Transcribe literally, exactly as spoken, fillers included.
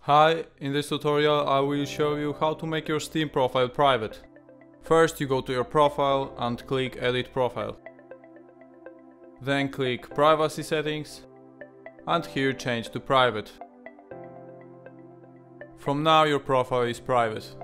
Hi, in this tutorial I will show you how to make your Steam profile private. First you go to your profile and click Edit Profile. Then click Privacy Settings and here change to Private. From now your profile is private.